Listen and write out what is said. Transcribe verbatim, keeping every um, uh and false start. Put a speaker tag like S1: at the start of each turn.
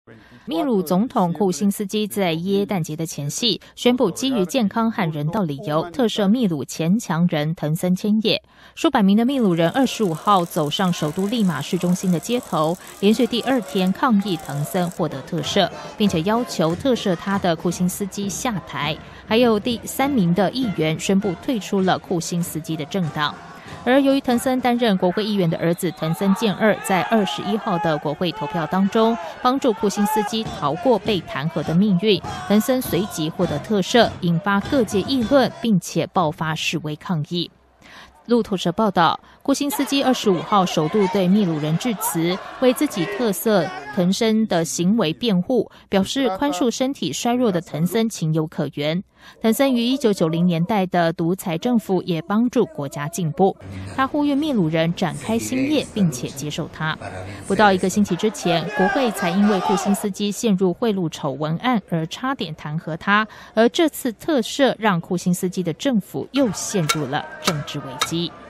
S1: 秘鲁总统库辛斯基在耶诞节的前夕宣布，基于健康和人道理由，特赦秘鲁前强人藤森千叶。数百名的秘鲁人二十五号走上首都利马市中心的街头，连续第二天抗议藤森获得特赦，并且要求特赦他的库辛斯基下台。还有第三名的议员宣布退出了库辛斯基的政党。而由于藤森担任国会议员的儿子藤森健二在二十一号的国会投票当中，帮助库辛斯基逃过被弹劾的命运，藤森随即获得特赦，引发各界议论，并且爆发示威抗议。路透社报道，库辛斯基二十五号首度对秘鲁人致辞，为自己特色藤森的行为辩护，表示宽恕身体衰弱的藤森情有可原。藤森于一九九零年代的独裁政府也帮助国家进步。他呼吁秘鲁人展开新业，并且接受他。不到一个星期之前，国会才因为库辛斯基陷入贿赂丑闻案而差点弹劾他，而这次特赦让库辛斯基的政府又陷入了政治危机。